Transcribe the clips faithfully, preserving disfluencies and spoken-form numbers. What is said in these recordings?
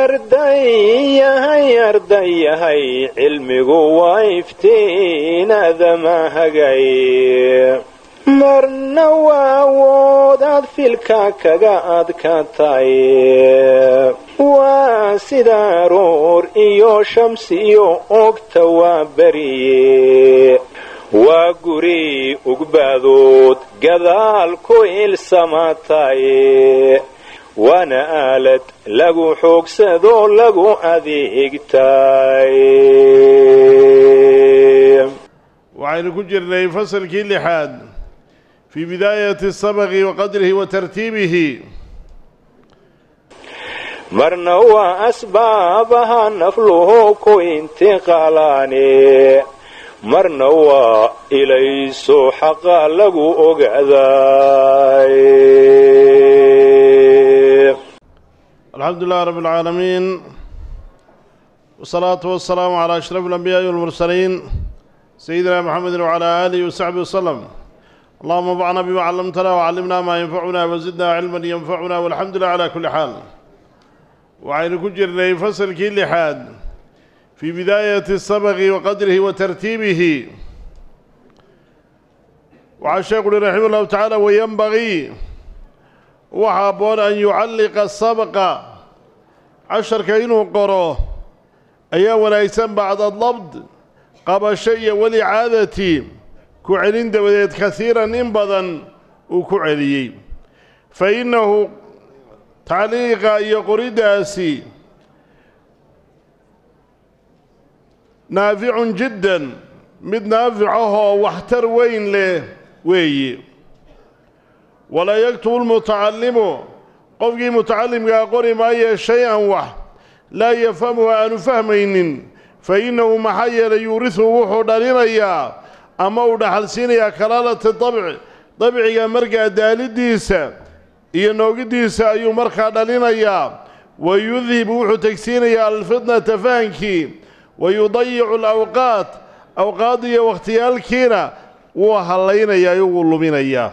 ardayahay ardayahay cilmigu waa iftiin aadama hagay marna waa awoodaad filka kaga adkaatay waa sida aroor iyo shamsi iyo ogta waa beriye waa guri ugbaadood gadaal ku ilsamaatay waana aalad lagu xoogsado lagu adeegtay waxaynu ku jirnay fasalkii lixaad في بداية السبق وقدره وترتيبه مرنوا أسبابها نفله كو انتقالاني مرنوا إليس حقا لغو أقعداي. الحمد لله رب العالمين والصلاة والسلام على أشرف الأنبياء والمرسلين سيدنا محمد وعلى آله وصحبه وسلم. اللهم انفعنا بما علمتنا وعلمنا ما ينفعنا وزدنا علما ينفعنا والحمد لله على كل حال. وعين كجرني فصل كل حاد في بداية السبق وقدره وترتيبه. وعشاق رحمه الله تعالى وينبغي وحابون أن يعلق السبق عشر كينه قروه أيا وليسن بعد الضبط قبل شيء ولعادتي كعلين دبدت كثيرا انبضا وكعليي فإنه تعليق يقرد أسي نافع جدا مد نافعه واحتر وين له وي ولا يكتب المتعلم قفقي متعلم يقول ما شيئا وح لا يفهمه أن فهمين فإنه محير يورثه وحد لنا أما ودحلسين يا كلالة الطبع طبعي مرقى دالديسا ينوقديسا أيو مرقى دالنا يا ويذهب وحو تكسين يا الفتنة تفانكي ويضيع الأوقات أوقاتي واختيال كينا وحلين يا يقول من يا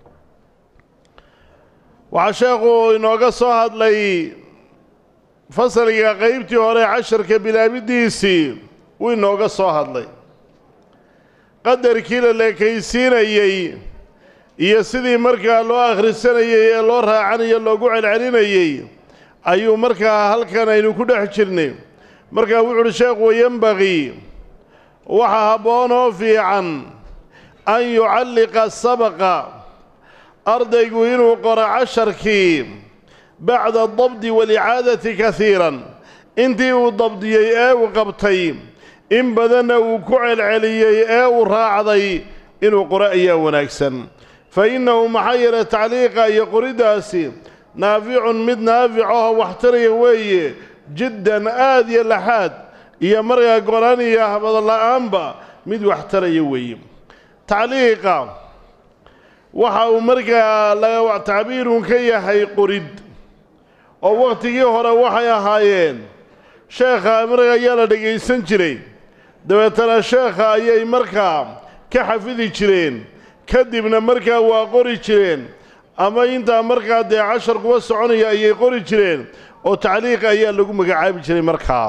وعشاقه إنه قصوهد لي فصل يا غيبتي وري عشر كبلا بديسي وإنه قصوهد لي قدر كيلا لكيسين أيي يسدي مركا لو آخر السنة أيي لو راعني لو قعد علينا أيي أيو مركا هل كان ينو كده حجرني مركا وعر شيخ وينبغي وحابونه في عن أن يعلق السبق أرض يقوينه قرى عشر كي بعد الضبط والإعادة كثيرا انتي والضبط يأي وقبطي إن بدنا وكعل علي أو راعضي إنه قرأي ونكسن فإنه محير تعليق يقرد أسي نافع مد نافعه واحتري وي جدا آذي اللحاد يا مريا قراني يا حفظ الله أنبا مد واحتري وي تعليق وحاو مريا لا تعبير كي هي قرد أو وقت يهر وحيا هايين شيخ مريا يالا دقي سنجري dabeetana sheekha ayay markaa ka xafidi jireen kadibna markaa waa qori jireen ama intaa markaa dee cashar kuwa soconaya ayay qori jireen oo tacliiq ayaa lagu magacaabi jiray markaa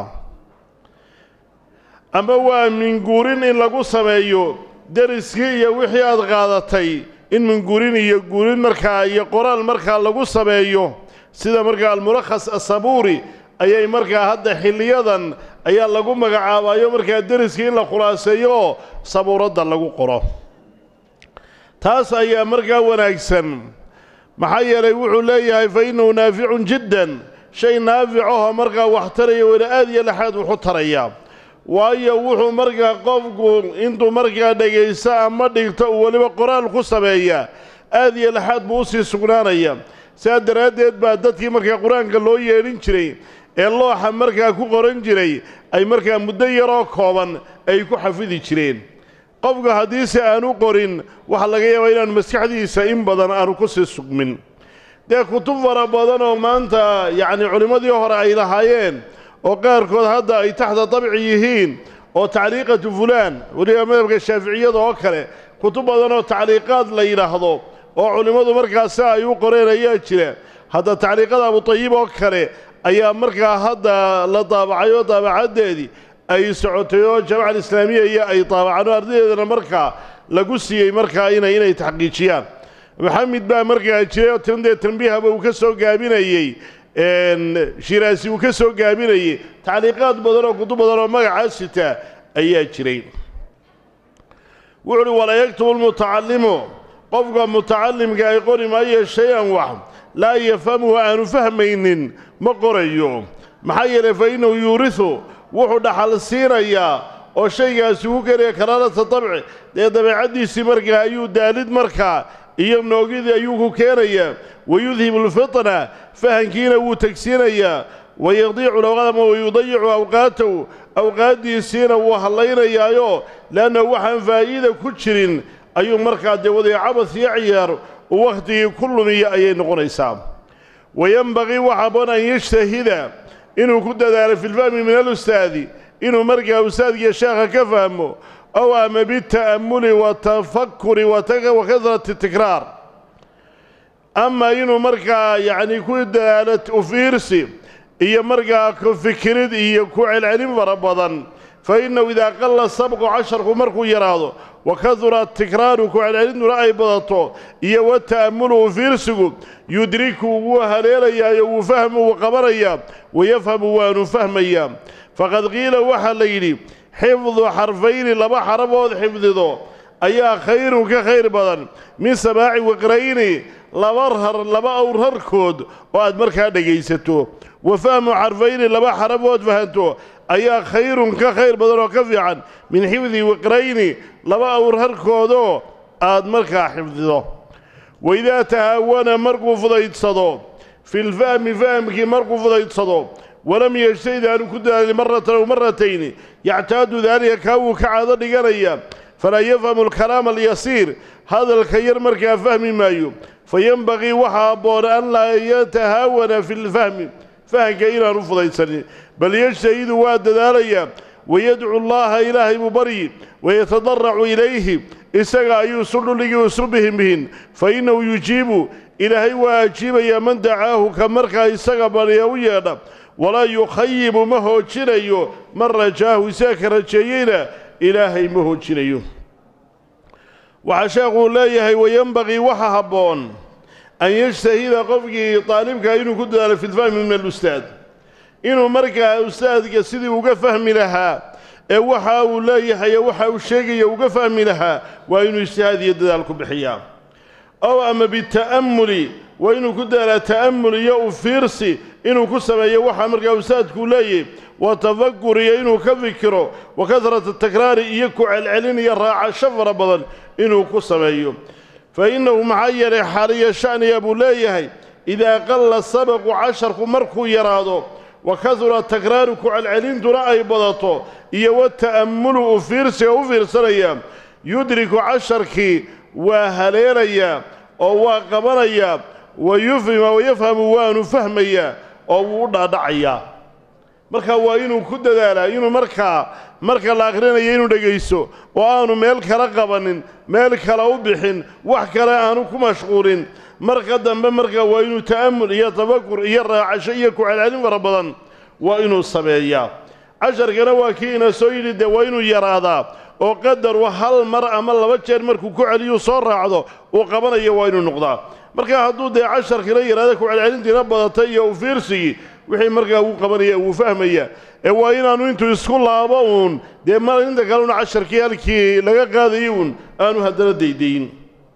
ama waa minguurin in lagu sameeyo dariskii iyo wixii aad qaadatay in minguurin iyo guurin markaa iyo qoraal markaa lagu sameeyo sida markaa almulakhas asabuuri ayay markaa hadda xilliyadan ayaa lagu magacaabayo markaa dariskii in la khulaaseeyo sabuuradda lagu qoro taas ayaa markaa wanaagsan maxaa yeelay wuxuu leeyahay fa innahu naaficun jiddan shay naaficaho markaa wax taraya wala aad iyo laxaad wuxu taraya waayo wuxuu markaa qofku intuu markaa dhegaysto ama dhigto uu weliba qoraal ku sameeya aad iyo laxaad buu usii sugnaanaya sidaa daraaddeed baa dadkii markaa qur-aanka loo yeedhin jiray ee looxa markaa ku qoran jiray ay markaa muddo yaroo kooban ay ku xafidi jireen qofka haddiise aanu qorin waxa laga yaabaa inaan maskaxdiisa in badan aanu ku sii sugmin dee kutub fara badan oo maanta yacni culimmadii hore ay lahaayeen oo qaarkood hadda ay taxta dabci yihiin oo tacliiqatu fulaan weliba madhabka shaaficiyada oo kale kutub badan oo tacliiqaad la yidhaahdo oo culimmadu markaasi ay u qoreen ayaa jira hadda tacliiqada Abu Tayyib oo kale ayaa markaa hadda la daabacayo daabacadeedii ay socotay oo Jamciyadda Islaamiga iyo ay daabacaan ardaydana markaa lagu siiyay markaa inay inay taxqiijiyaan maxamed baa markaa jiray tandee tanbiihaba uu ka soo gaabinayay een Shiraasi uu ka soo gaabinayay tacliiqaad badan oo kutub badan oo magacaas sita ayaa jiray wuxuu wala yaktubu mutacallimu qofka mutacallimka ay qori maayo shay-an wax laa yafhamu aanu fahmaynin ma qorayo maxaa yeelay fa inuu yuurisu wuxuu dhaxal siinayaa oo shaygaasi u kariya karaarata dabci dee dabeecaddiisii markaa ayuu daalid markaa iyo noogidii ayuu ku keenayaa wayudhibu lfitna fahankiina wuu tegsiinayaa wayadiicu lawqaadama wayudayicu awqaatahu awqaaddiisiina wuu hallaynayaayoo leanna waxaan faa'iida ku jirin ayuu markaa dee wadaya cabas iyo ciyaar uu wakhtigii ku lumiya ayay noqonaysaa wayanbagii waxaa boon an yajtahida inuu ku dadaalo fi lfahmi min alustaadi inuu markaa ustaadkiiyo sheekha ka fahmo ow ama bita'ammuli watafakuri wakasrati tikraar ama inuu markaa yacni ku dadaalo u fiirsi iyo markaa ku fikirid iyo ku celcelin fara badan fa innahu idaa qalla sabqu casharku markuu yaraado wakasura tikraaru ku celcelintuna ay badato iyo wata'ammulu u fiirsigu yudriku wuu haleelayaayo wuu fahmu wuu qabanayaa wayafhamu waanu fahmayaa faqad qiila waxaa la yidhi xifdu xarfayni laba xarafood xifdido ayaa khayrun ka khayr badan min samaaci wiqrayni laba rar laba awr harkood oo aad markaa dhegaysato wa fahmu xarfayni laba xarafood fahanto ayaa khayrun ka khayr badan oo ka fiican min xifdi wiqrayni laba awr harkoodoo aad markaa xifdido waidaa tahaawana markuu fudaydsado fi lfahmi fahmkii markuu fudaydsado walam yajtahid aanu ku dadaalin maratan aw maratayni yactaadu daalika kaa wuu ka caado dhiganaya falaa yafhamu alkalaama alyasiir hadalka yar markaa fahmi maayo fayanbagii waxaa habboon an laa yatahaawana fi lfahmi fahanka inaanu fudaysanin bal yajtahidu waa dadaalayaa wayadcu llaha ilaahay buu baryi wayatadaracu ilayhi isaga ayuu isu dhulligii isu bihinbihin fa innahu yujiibu ilaahay waa ajiibayaa man dacaahu ka markaa isaga barya u yeedha walaa yukhayibu ma hoojinayo man rajaahu isaga ka rajeeyeyna ilaahay ma hoojinayo waxaa sheekhuu leeyahay wayanbagii waxa habboon an yajtahida qofkii daalibka inuu ku dadaalo fi lfahmi min alustaad inuu markaa ustaadka sidii uga fahmi lahaa ee waxa uu leeyahay waxa uu sheegaya uga fahmi lahaa waa inuu ijtihaad iyo dadaal ku bixiyaa ow ama bita'ammuli waa inuu ku dadaalaa ta'ammul iyo u fiirsi inuu ku sameeyo waxa markaa ustaadku leeyahay wa tafakur iyo inuu ka fikiro wa kasrata takraari iyo ku celcelin iyo raacasho fara badan inuu ku sameeyo fa innahu maxaa yeelay xaaliya sha'niga buu leeyahay idaa qalla sabaqu casharku markuu yaraado wa kasura takraaru ku celcelintuna ay badato iyo wata'ammulu u fiirsiga u fiirsanaya yudriku casharkii waa haleelayaa oo waa qabanayaa wayufhima wayafhamu waanu fahmayaa oo wuu u dhaadhacayaa marka waa inuu ku dadaalaa inuu markaa marka la akhrinayo inuu dhegaysto oo aanu meel kala qabanin meel kale u bixin wax kale aanu ku mashquulin marka dambe marka waa inuu ta'ammul iyo tafakur iyo raacasho iyo ku celcelin fara badan waa inuu sameeyaa casharkana waa kii ina soo yidhi dee waa inuu yaraadaa oo qadar hal mar ama laba jeer markuu ku celiyuu soo raacdo uu qabanayo waa inuu noqdaa marka hadduu dee casharkina yaraada ku celcelintiina badatay iyo u fiirsigii wixii markaa uu qabanaya uu fahmaya ee waa inaanu intuu isku laabo uun dee mar inta kalena casharkii halkii laga qaadayay uun aanu haddana daydayn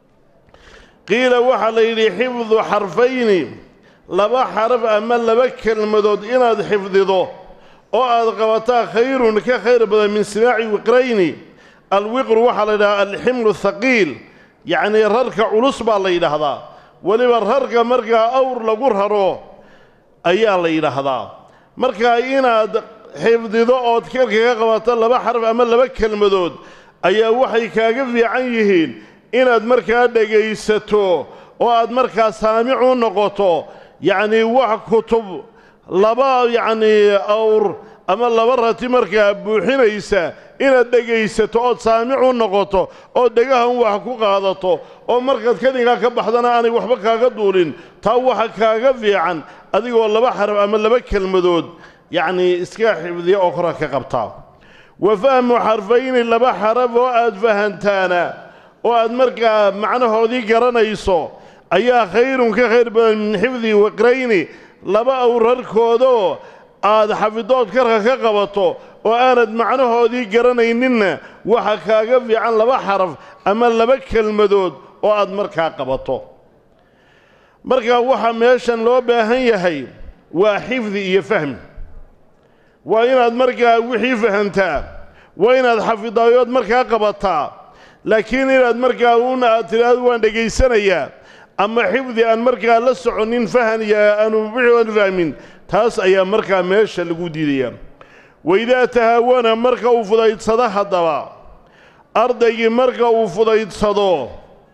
qiila waxaa la yidhi xifdu xarfayni laba xaraf ama laba kelmadood inaad xifdido oo aad qabataa khayrun ka khayr badan min simaaci wiqrayni alwiqru waxaa la yidhahaa alximlu thaqiil yacnii rarka culus baa la yidhaahdaa weliba rarka markaa awr lagu raro ayaa la yidhaahdaa markaa inaad xifdido ood kelkaga qabato laba xaraf ama laba kelmadood ayaa waxay kaaga fiican yihiin inaad markaa dhegaysato oo aad markaa saamicu noqoto yacnii wax kutub laba yacnii awr ama laba rati markaa buuxinaysa inaad dhegaysato ood saamicu noqoto oo dhegahan wax ku qaadato oo markaad kadigaa ka baxdana aanay waxba kaaga duulin taa waxa kaaga fiican adigoo laba xaraf ama laba kelmadood yacni iska xifdiya oo kora ka qabtaa wa fahmu xarfayni laba xaraf oo aad fahantaana oo aad markaa macnahoodii garanayso ayaa khayrun ka khayr badan min xifdi waqrayni laba awrarkoodoo aad xafidood karka ka qabato oo aanad macnahoodii garanayninna waxa kaaga fiican laba xaraf ama laba kelmadood oo aad markaa qabato markaa waxa meeshan loo baahan yahay waa xifdi iyo fahmi waa inaad markaa wixii fahantaa waa inaad xafidaayood markaa qabataa laakiin inaad markaa uuna aad tiraahdo waan dhegaysanayaa ama xifdi aan markaa la soconin fahan iyo aanu wixii aan fahmin taas ayaa markaa meesha lagu diidayaa waidaa tahaawana marka uu fudaydsado haddaba ardaygii marka uu fudaydsado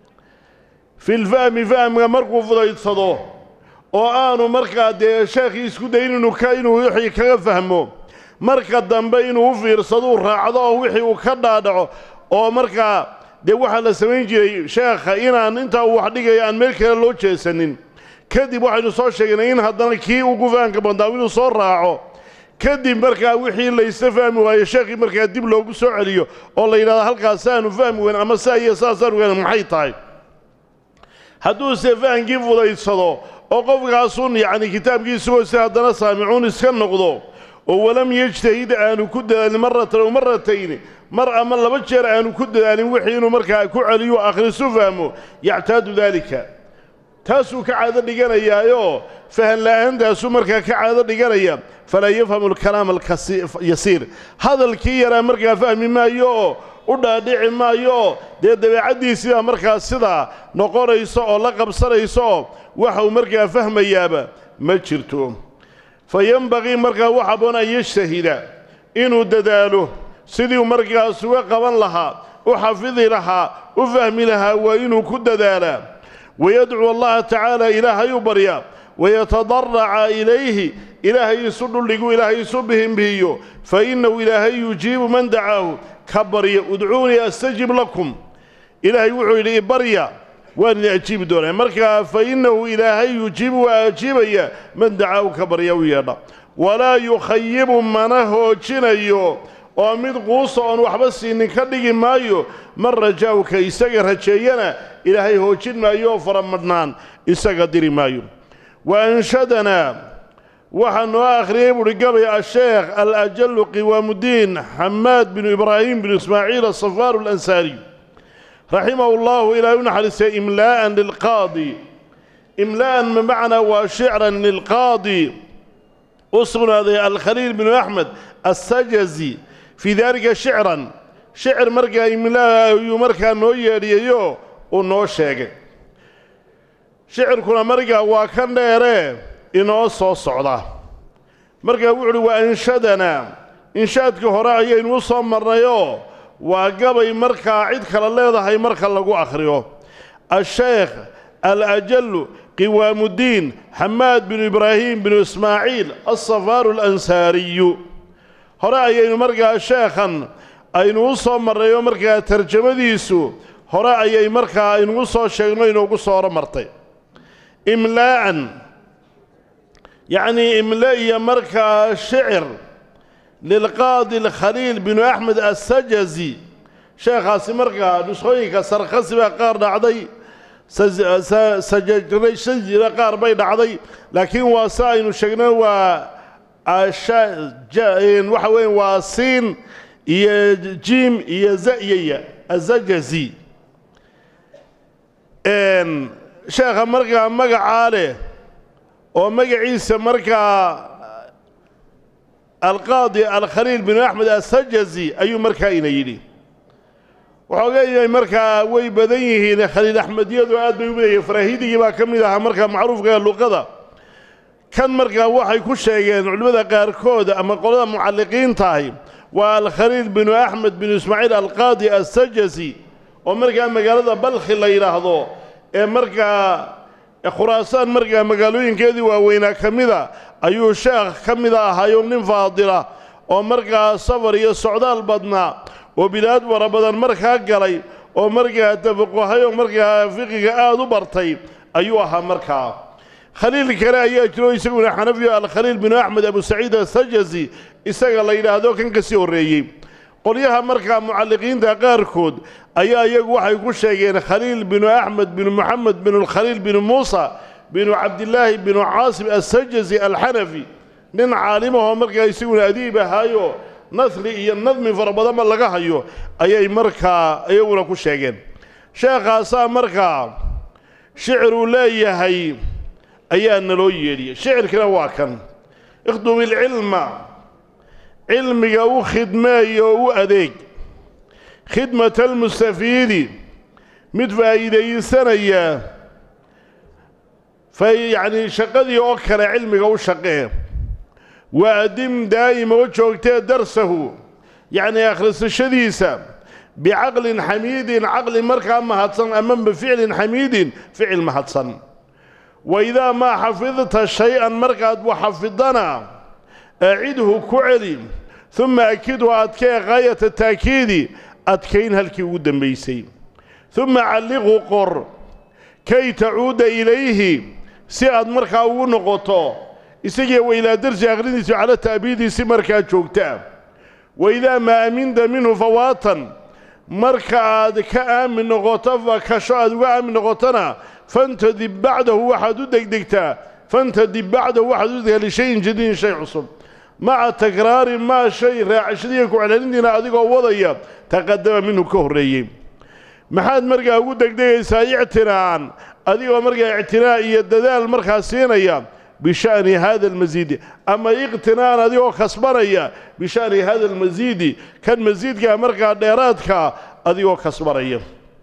filfahmi fahmka markuu fudaydsado oo aanu markaa dee sheekhii isku dayin inuu ka inuu wixii kaga fahmo marka dambe inuu u fiirsado u raacdo oo wixii uu ka dhaadhaco oo markaa dee waxaa la samayn jiray sheekha inaan intaa uu wax dhigaya aan meel kale loo jeesanin kadib waxaynu soo sheegnay in haddana kii ugu fahanka badnaa inuu soo raaco kadib markaa wixii laysa fahmi waayo sheekhii markaa dib loogu soo celiyo oo la yidhahdo halkaasaanu fahmi weyn ama saa iyo saasaan weyn maxay tahay hadduuse fahankii fudaydsado oo qofkaasun yacni kitaabkiisugoo si haddana saamicuun iska noqdo oo walam yejtahid aanu ku dadaalin maratan ow maratayni mar ama laba jeer aanu ku dadaalin wixii inuu markaa ku celiyo akhrisu fahmo yactaadu daalika taasuu ka caado dhiganayaayo fahan la'aantaasuu markaa ka caado dhiganaya falaa yafhamu alkalaama alyasiir hadalkii yaraa markaa fahmi maayo oo u dhaadhici maayo dee dabeecaddiisiibaa markaa sidaa noqonayso oo la qabsanayso oo waxau markaa fahmayaaba ma jirto fa yenbagii markaa wax habboon an yajtahida inuu dadaalo sidii markaas uga qaban lahaa u xafidi lahaa u fahmi lahaa waa inuu ku dadaalaa wayadcuu allaha tacaala ilaahay u barya wayatadaraca ilayhi ilaahay isu dhuldhigu ilaahay isu bihinbihiyo fa innahu ilaahay yujiibu man dacaahu ka barya udcuunii astajib lakum ilaahay wuxuu yidhi ibarya waan idin ajiibi doonaa markaa fa innahu ilaahay yujiibu waa ajiibaya man dacaahu ka barya u yeedha walaa yukhayibu mana hoojinayo oo mid quusa oon waxba siinin ka dhigi maayo man rajaahu ka isaga rajeeyana ilaahay hoojin maayo oo faramadhnaan isaga diri maayo wa anshadanaa waxaa noo akhriyey buuhi gabay asheekh alajallu qiwaamudiin xamaad binu ibraahim binu ismaaciil asafaaru alansaariy raximahu llahu ilaahay u naxariistay imlaa'an lilqaadi imlaa'an bimacnaa waa shicran lilqaadi u sugnaaday alkhaliil binu axmed assajazi fii daalika shicran shicir markaa imlaa ayuu markaa noo yeedhiyayo uu noo sheegay shicirkuna markaa waa ka dheeree inoo soo socda markaa wuxu uhi waa anshadanaa inshaadkii hore ayaynu u soo marnayoo waa gabay markaa cid kale leedahay marka lagu akhriyo asheekh alajallu qiwaamudiin xamaad binu ibraahim binu ismaaciil asafaaru alansaariyu hore ayaynu markaa sheekhan aynu u soo marnayoo markaa tarjamadiisu hore ayay markaa aynugu soo sheegno inoogu soo hormartay imlaa'an yacnii imla iyo markaa shicir lilqaadi alkhaliil binu axmed assajazi sheekhaasi markaa nuskhooyinka sarkhasi baa qaar dhacday sajira qaar bay dhacday laakiin waa si aynu sheegno waa waxa weeye waa siin iyo jiim iyo za'yaya azajazi sheekha markaa magacaa leh oo magaciisa markaa alqaadi alkhaliil binu axmed assajazi ayuu markaa ina yidhi waxoogaynay markaa way badan yihiin khaliil axmediyadu aad bay u badayeen faraahidigii baa ka mid ahaa markaa macruufka luqada kan markaa waxay ku sheegeen culimmada qaarkood ama qolada mucalliqiintahay waa alkhaliil binu axmed binu ismaaciil alqaadi assajazi oo markaa magaalada balkhi la yidhaahdo ee markaa khuraasaan markaa magaalooyinkeedii waaweynaa ka mida ayuu sheekh ka mida ahaayo nin faadila oo markaa safar iyo socdaal badnaa oo bilaad fara badan markaa galay oo markaa tafaqahay oo markaa fiqiga aad u bartay ayuu ahaa markaa khaliil kale ayaa jiro isaguna xanafi al-khaliil bin axmed abu saciid as-sajazi isaga la yiraahdo kan ka sii horeeyay qolyaha markaa mucalliqiinta qaarkood ayaa iyagu waxay ku sheegeen khaliil bin axmed bin muhammad bin al-khaliil bin muusa bin abdullah bin aasim as-sajazi al-hanafi nin caalim oo markaa isaguna adiib ahaayo nasri iyo nadmi farabadan laga hayo ayay markaa ayaguna ku sheegeen sheekhaas markaa shicru leeyahay ayaa naloo yeedhiyay shicirkana waa kan ikhdu bil ilma ilmiga u khidmeeyo u adeeg khidmat al mustafiidi mid faa'iideysanaya fay yani shaqadii oo kale ilmiga u shaqee وأدم دائما وجوكته درسه يعني أخلص الشديسة بعقل حميد عقل مركا مهتصن أمام بفعل حميد فعل مهتصن وإذا ما حفظت شيئا مركا وحفظنا أعده كعلي ثم أكده أتكي غاية التأكيد أتكين هلكي ودن بيسي ثم علقه قر كي تعود إليه سياد مركا ونقطه إسجى وإلى درس أغرينيس على تأبيد سمركا جوكتا وإذا ما أمنت منه فواطا مركا كأمن غطفة كشاد وأمن غطنا فانتدب بعده واحد دكدكتا فانتدب بعده واحد لشيء جديد شيء عصب مع تكرار ما شيء راعشديك وعلى عندنا أديك وضيا تقدم منه كهري محاد مركا ودك دكتا اعتناء أديك مركا اعتناء يددال مركا سينيا بشأن هذا المزيد أما اقتناء هذه خصبرية بشأن هذا المزيد كان مزيد كأمريكا ديراتك هذه خصبرية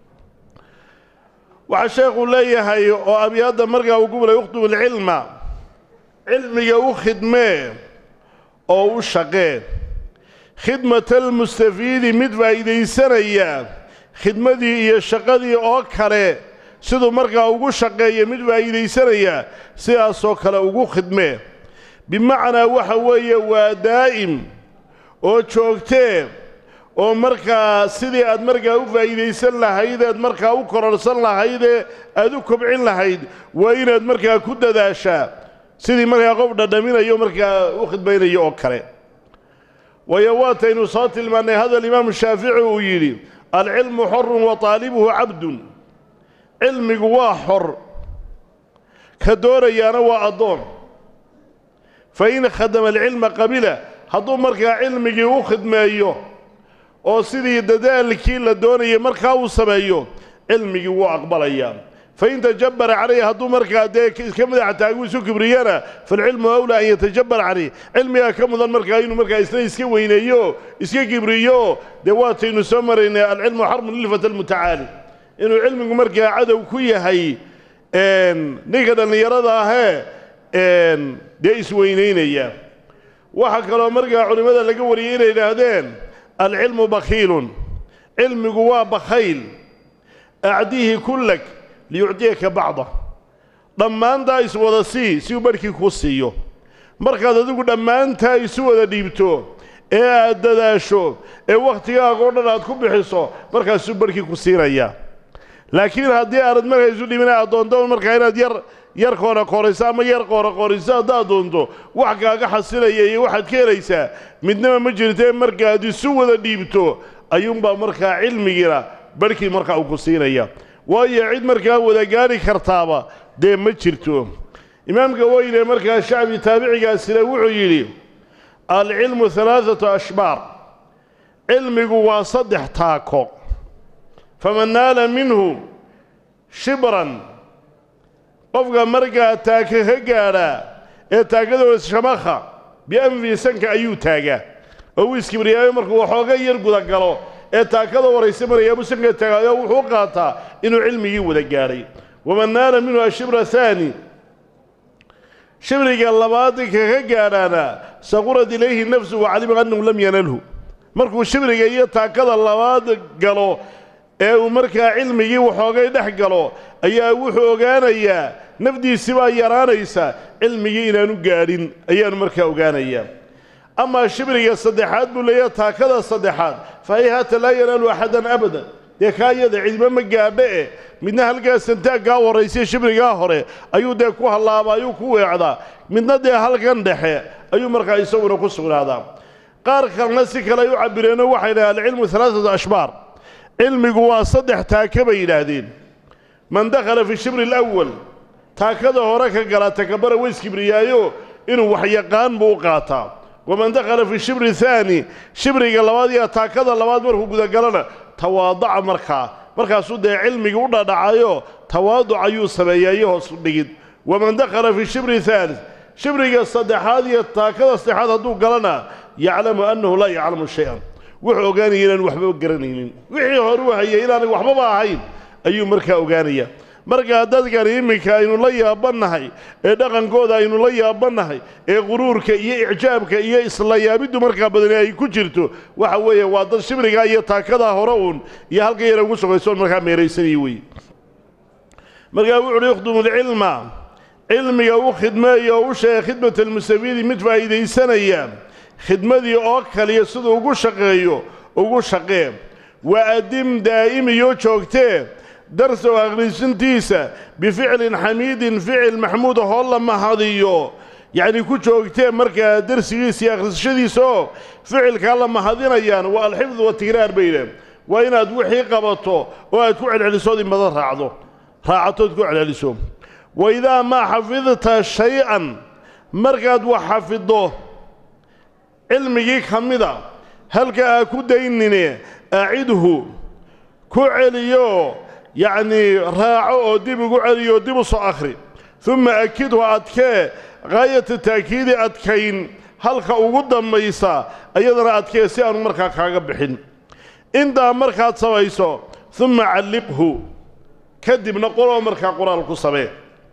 وعشاق الله هاي وأبي هذا مرقى وقبل يخطب العلم علم يو خدمة أو شقة خدمة المستفيد مدفع إذا سنية خدمة دي الشقة دي أكره sidoo markaa ugu shaqeeyo mid faa'iideysanaya sidaasoo kale ugu khidmee bimacnaa waxa weeye waa daa'im oo joogtee oo markaa sidii aad markaa u faa'iideysan lahayd aad markaa u kororsan lahayd aad u kobcin lahayd waa inaad markaa ku dadaashaa sidii markaa qof dhadhaminayo markaa u khidmaynayo oo kale wayawaataynu soo tilmaanay hada imaam shaafici uu yidhi alcilmu xorun wa taalibuhu cabdun علمك واحر كدوريانا وأضون فإن خدم العلم قبله هدو مركا علمك وخد ما أيوه أو سيدي ددال كيلا دوني مركا وسمايوه علمك وأقبل أيام فإن تجبر عليه هدو مركا ديك كم ذا حتى أقول سوك بريانا فالعلم أولى أن يتجبر عليه علمي كم ذا المركا إنه مركا إسنى إسكي وينيو إسكي كبريو دواتي نسمر إن العلم حرم للفة المتعالي إنه علمك مركا عدو كوية هاي إن نقد أن يرضاها إن ديس وينين إياه وحكى لو مركا علماء لقوريين إلى هذين العلم بخيل علم جواه بخيل أعديه كلك ليعطيك بعضه لما أنت يسوى السي سيو بركي كوسيو مركا تقول لما أنت يسوى ديبتو إيه أدداشو إيه وقتي أقولنا تكون بحصو مركا سيو بركي كوسينا إياه لكن هذه أرد مركا يسولي منها أدون دون مركا هنا ير ير قورا قوريسا ما ير قورا قوريسا دا دون دو وحكا حصينا يي واحد كيريسا مدنما مجرتين مركا يسوى ديبتو أيوم با مركا علمي جرا بركي مركا وكوسينا إياه وهي عيد مركا وذا قاري خرطابة دي مجرتو إمام قويل مركا الشعبي تابعي قاسنا وعيلي العلم ثلاثة أشبار علم قوى صدح تاكو فمن نال منه شبرا قفق مركا تاكي هقارا تاكدو الشمخة بأنفي سنك أيو تاكا وويسكي برياوي مركا وحوغا يرقو دقالو تاكدو وريسي مريابو سنك تاكا وحوغاتا إنو علمي وذا ومن نال منه الشبر ثاني شبرك اللباتك هقارانا سقرت إليه النفس وعلم أنه لم ينله مركو شبرك يتاكد اللبات قالوا ايو مركا علمي وحوغي دحقلو ايا وحوغانيا نفدي سوا يرانيسا علمي إنانو قارين ايا مركا وغانيا أما شبرية الصدحات بولية تاكذا الصدحات فهي هات لا ينال أحدا أبدا ديكاية عيد ما مقابئ منها هلقا سنتاق قاوة رئيسية شبرية آخر أيو ديكوها الله أيو كوي عدا منها دي هلقا ندحي أيو مرقا يسوون قصور هذا قارك النسي كلا يعبرين وحينا العلم ثلاثة أشبار علمي قوى صدح تاكبا إلى من دخل في الشبر الأول تاكذا هوراك قال تكبر ويس كبريايو إنه وحيقان بوقاتا ومن دخل في الشبر الثاني شبري قلوادي تاكذا اللواد مرهو قد قالنا تواضع مركا مركا سودة علمي قولا دعايو تواضع أيو سبيايو صدقين ومن دخل في الشبر الثالث شبري الصدح هذه تاكذا الصدحات هدو قالنا يعلم أنه لا يعلم شيئا وحو قاني إلان وحبا قرانين وحي هروها هي إلان وحبا باهين أيو مركا وقانية marka dadka imika aynu la yaabanahay ee dhaqankooda aynu la yaabanahay ee quruurka iyo ijaabka iyo isla yaabidu marka badan ay ku jirto waxa weeye waa dad shibriga iyo taakada hore uun iyo halka yar ugu sugayso marka meeraysanay way marka wuxuu yaqdumu ilma ilmiga uu khidmeeyo uu sheey khidmada musawiidi mid faa'iideysanaya khidmadii oo kaliya sidoo ugu shaqeeyo ugu shaqeey wa adim daa'imi yo joogtee درس وأغريسنتيسا بفعل حميد فعل محمود هلا ما هذيو يعني كل شوقتين مركا درس يسي أغريسشديسو فعل كلا ما هذين أيان والحفظ والتكرار بينهم وإن أدوحي قبطه وأتوعد على صوت مضر راعضه راعته تقول على لسوم وإذا ما حفظت شيئا مركا أدوح حفظه علمي كمدا هل كأكود إنني أعيده كعليو يعني راعوا ديبو عليو ديبو صو آخري ثم أكيدوا أتكي غاية التأكيد أتكين هلقا وقدم ميسا أيضا أتكي سيان مركا كاقبحين إن دا مركا تسويسو ثم علقه كدب نقوله مركا قرآن القصبين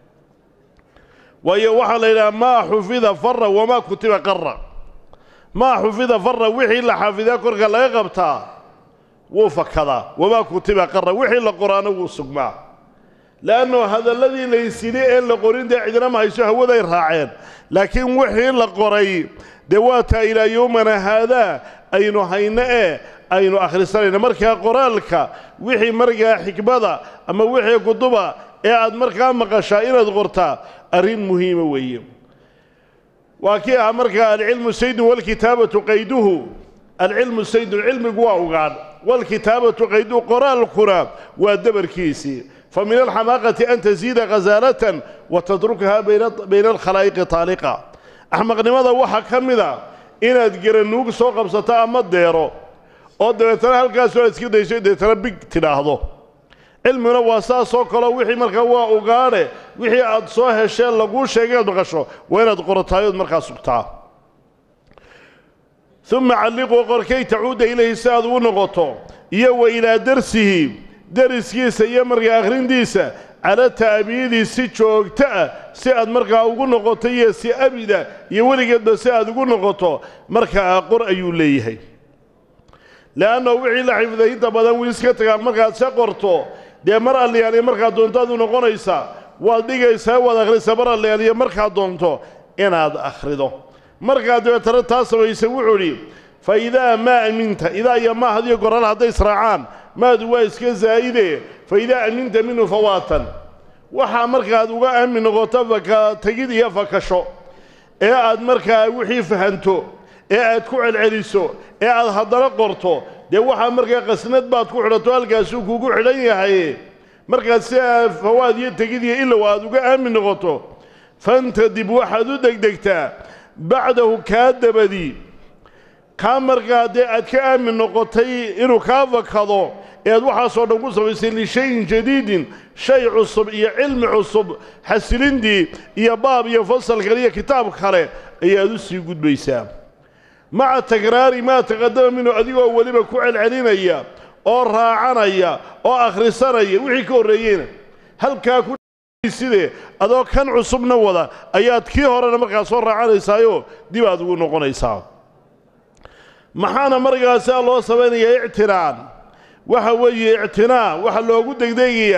وهي وحل إلى ما حفظ فر وما كتب قر ما حفظ فر وحي إلا حافظا كرقا لا يغبتا وفكذا وما كتب قرر وحي القرآن وسقما لأنه هذا الذي ليس لي إلا قرين ده عندنا ما يسوى هو ذا يرهاعين لكن وحي القرآن دواتا إلى يومنا هذا أين هيناء أين آخر السنة مركا قرآنك وحي مركا حكبة أما وحي قدبة إعاد مركا مقاشائنا دغرتا أرين مهمة ويهم وكي مركا العلم السيد والكتابة قيده العلم السيد العلم قواه قال والكتابة قيد قراء القرآن والدبر كيسي فمن الحماقة أن تزيد غزالة وتتركها بين بين الخلائق طالقة أحمق لماذا وحا كمذا إن أدقر النوك سوق بسطاء مديرو ودويتنا هالكاسو يسكيد يسيد يتربك تلاحظه علمنا واسا سوق الله وحي مركا وقاره وحي أدسوها الشيء لقول شيء قد بغشو وين أدقر الطايود مركا سبتها ثم علقوا قركي تعود إليه ساد ونغطو يو إلى درسه درس كيسا يمرق آخرين ديسا على تأبيدي سي شوكتا سياد مرقا ونغطو سي أبدا يولي قد سياد ونغطو مرقا قرأ يوليه لأنه وحي لحفظه يتبادن ويسكتك مرقا ساقرتو دي مرقا اللي يعني مرقا دونتا دون غنيسا والدقا يساوى داخليسا مرقا اللي يعني مرقا دونتو إناد أخرده مركا دوتر تاسو يسوعوني فإذا ما أمنت إذا يا ما هذه قرآن هذا إسراعان ما دوا إسكان زايدة فإذا أمنت منه فواتا وحا مركا دوا أمن غطفك تجد يفكشو إيه أد مركا وحي فهنتو إيه أد كوع العريسو إيه أد هدر قرطو ده وحا مركا قسنت بعد كوع رتوال قاسو كوع عليها هاي مركا سيف فواد تجد إلا واد أمن غطو فأنت دب واحد دك دكتا بعده كادبدي كامر قادة أتكأم من نقطي إنه كافك هذا إذا واحد صار نقول سوي شيء جديد شيء عصب يا علم عصب حسلين دي يا باب يفصل قرية كتاب خير يا دوس يقول بيسام مع تكرار ما تقدم منه أديه أول ما كوع علينا إياه أو راعنا إياه أو آخر سنة إياه وحي كوريين هل كاكو سيده adoo kan cusubna wada ayaad kii horena markaa soo raacanaysaayoo dib aad ugu noqonaysaa maxaana markaas loo sameeyaa ictiraan waxa weeye ictinaa waxa loogu degdegayaa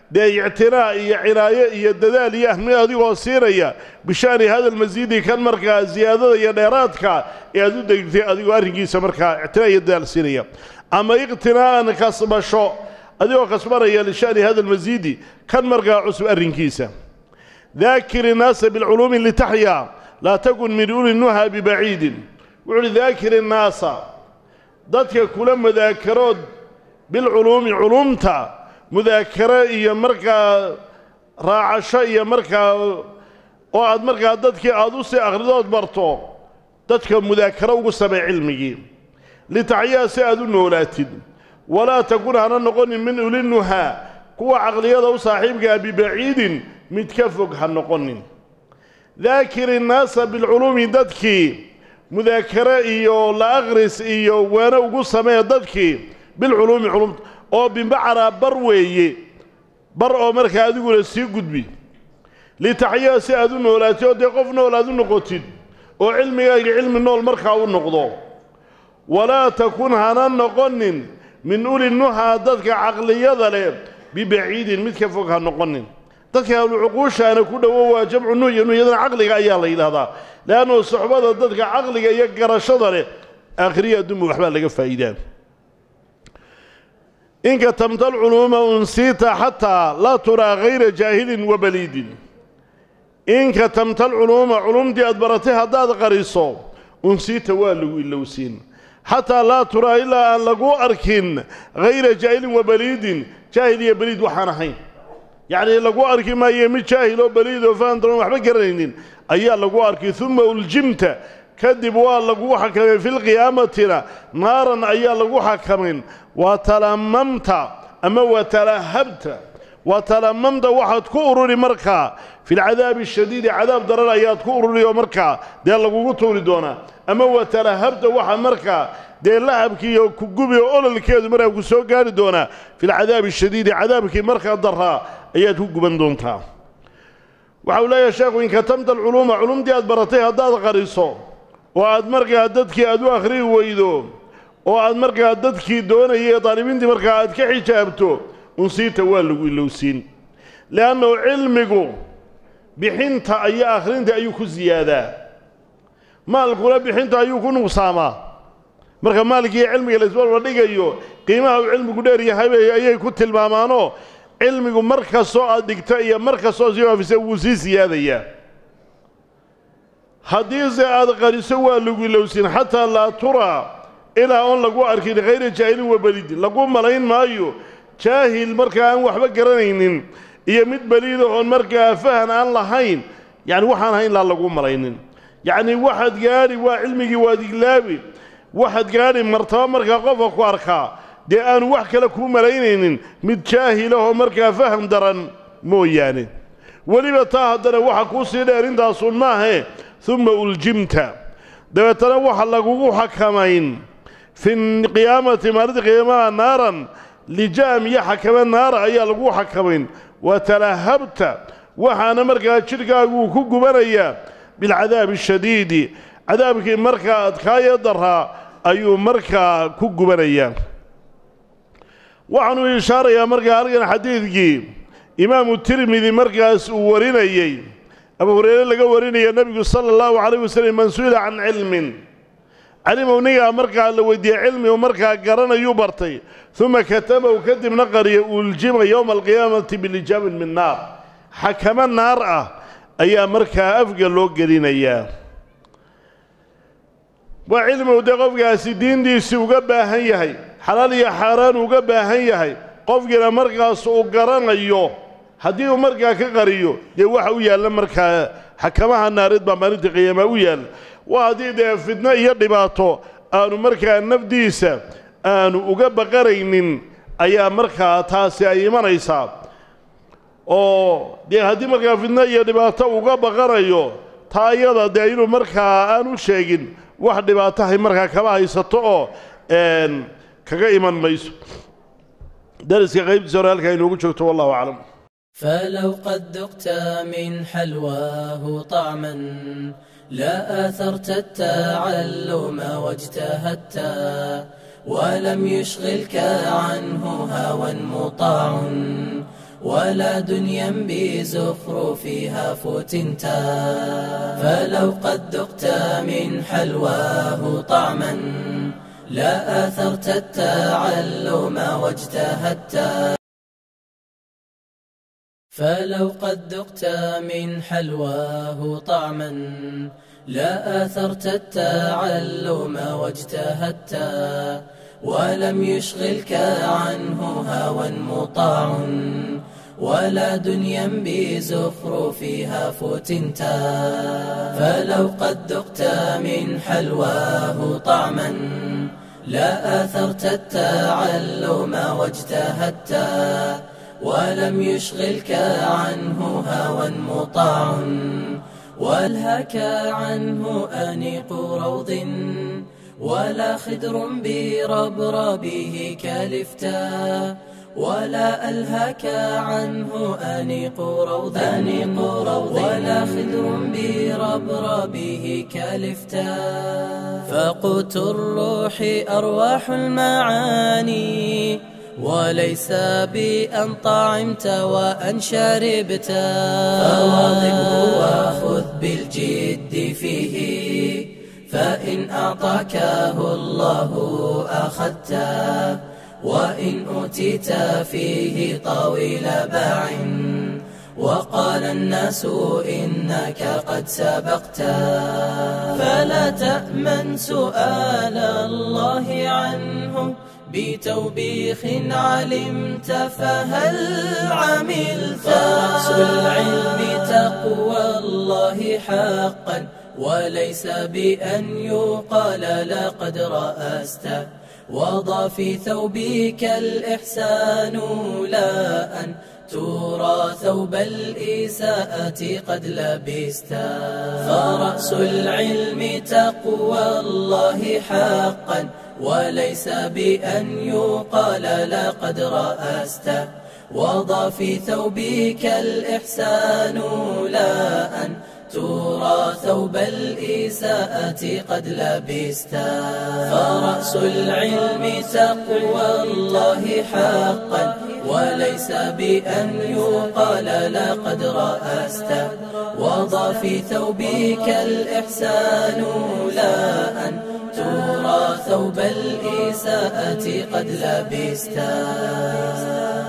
دي اعتناء إيا عناية إيا الدلال إيا أهمية ديو سيريا بشأن هذا المزيد كان مركا زيادة إيا نيراتك إيا دو ديو أديو أرنجيسا مركا اعتناء إيا الدلال سيريا أما اقتناء كاسب الشو أديو كاسبار إيا لشأن هذا المزيد كان مركا عسب أرنجيسا ذاكر الناس بالعلوم اللي تحيا لا تكن من أولي النهى ببعيد وعلي ذاكر الناس ضدك كل مذاكرات بالعلوم علومتا مذاكرة إيا مركا راعشة إيا مركا وعد مركا ضدك أدوسي أغرضات برطو ضدك مذاكرة وقصة علمي لتعيا سيادو نولاتد ولا تكون أنا نقول من أولي النهى قوة عقلية وصاحبك ببعيد متكفق هنقول ذاكر الناس بالعلوم ضدك مذاكرة إيو لا أغرس إيو وانا وقصة ما ضدك بالعلوم علوم أو بمبعرة بروي برأو مركا أدوغو لسيقود بي لتحيا سيادو نولاتي وديقف نولادو نقوتين وعلمي علم النول مركا ونقضو ولا تكون هانا نقنن من أولي النهى ضدك عقلية ذلك ببعيد متكفوك هنقنن ضدك العقوش أنا كنا هو جمع النهي أنه يدن عقلي أيها إلى هذا لأنه الصحبة ضدك عقلي يقر شضره آخرية دم وحبال لك فايدان إنك تمت العلوم ونسيت حتى لا ترى غير جاهل وبليد إنك تمت العلوم علوم دي أدبرتها داد غريصو ونسيت والو اللوسين حتى لا ترى إلا أن لقوا أركين غير جاهل وبليد جاهل يبليد وحانحين يعني لقوا أركين ما يمي جاهل وبليد وفاندرون وحبا قرينين أيها لقوا أركين ثم الجمت كذبوا لقوا حكمين في القيامة نارا أيها لقوا حكمين وتلممت أما وتلهبت وتلممت واحد كوري مركا في العذاب الشديد عذاب درر أيات كوري ومركا دي لقوا قطولي دونا أما وتلهبت واحد مركا دي لهبكي وكقبي وقول الكيد مركا وكسو قاري دونا في العذاب الشديد عذابك مركا درها أيات كقبن دونتا وحولا يا شيخ إن كتمت العلوم علوم دي أدبرتها داد غريصو وعد مركا ددك أدو أخري ويدو وعد مركا ددك دونا هي طالبين دي مركا أدك حجابتو ونسيت والو اللوسين لأنه علمكو بحنتا أي آخرين دي أيوكو زيادة مالكو لا بحنتا أيوكو نقصاما مركا مالكي علمك الأسبوع وديك أيو قيمة علمكو داري هاي أيكو تلمامانو علمكو مركا سوء ديكتا مركا سوء زيوها في سوسي زيادة حديث هذا قد سوى اللوسين حتى لا ترى إلى أن لقوا أركين غير جاهل وبليد لقوا ملايين مايو جاهل مركا أن وحبا قرانين يمد بليده مركا فهن أن لهين يعني وحان هين لا لقوا ملايين يعني واحد قاري وعلمي وادقلابي واحد قاري مرتبا مركا قفك واركا دي أن وحكا لكم ملايين مد جاهله مركا فهم درن مو يعني ولما تاهدنا وحكو سيدارين دا صنماه ثم ألجمت دبتنا وحا لقوا حكمين في القيامة مرد قيامة نارا لجام يحكم النار أي لقوا حكمين وتلهبت وحانا مركا شركا وكوكو بريا بالعذاب الشديد عذابك مركا أدخايا درها أي مركا كوكو بريا وعنو إشارة يا مركا أرغن حديثك إمام الترمذي مركا سوريني أبو هريرة لقى وريني النبي صلى الله عليه وسلم من سئل عن علم علم ونيا مركا لو ودي علمي ومركا قرنا يوبرتي ثم كتب وكتب نقري والجم يوم القيامة بالجام من نار حكم النار أي مركا أفقل لو قرين إياه وعلم ودقف سيدين دي سوق باهي حلال يا حرام وقبا هي قفقنا مركا سوق قرنا يو هديه مركا كقريو دي waxa u yaala marka xakamaha naarid ba maalinta qiyaama u yaal waadii de fidna iyo dhibaato aanu marka nafdiisa aanu uga baqaraynin ayaa marka taasi ay imanaysa oo de hadii marka fidna iyo dhibaato uga baqarayo taayada de inuu marka aanu sheegin wax dhibaato ay marka kaba haysato oo een kaga iman mayso dariska qaybtiisa halka inuu ugu joogto wallahu a'lam. فلو قد ذقت من حلواه طعما لا آثرت التعلم واجتهدت ولم يشغلك عنه هوى مطاع ولا دنيا بزخرفها فتنتا. فلو قد ذقت من حلواه طعما لا آثرت التعلم واجتهدت. فلو قد ذقت من حلواه طعما لا آثرت التعلم واجتهدت. ولم يشغلك عنه هوى مطاع ولا دنيا بزخرفها فتنتا. فلو قد ذقت من حلواه طعما لا آثرت التعلم واجتهدت. ولم يشغلك عنه هوى مطاع والهك عنه أنيق روض ولا خدر بربربه كالفتا. ولا ألهك عنه أنيق روض أنيق روض ولا خدر بربربه كالفتا. فقوت الروح أرواح المعاني وليس بأن طعمت وأن شربت. فواظبه وخذ بالجد فيه فإن أعطاكه الله أخذته. وإن أوتيت فيه طويل باع وقال الناس إنك قد سبقت. فلا تأمن سؤال الله عنه بتوبيخ علمت فهل عملت. فرأس العلم تقوى الله حقا وليس بأن يقال لقد رأست. وضع في ثوبك الإحسان لا أن ترى ثوب الإساءة قد لبست. فرأس العلم تقوى الله حقا وليس بأن يقال لقد رأست. وضع في ثوبك الإحسان لا أن ترى ثوب الإساءة قد لبست. فرأس العلم تقوى الله حقا وليس بأن يقال لقد رأست. وضع في ثوبك الإحسان لا أن ترى ثوب الإساءة قد لبست.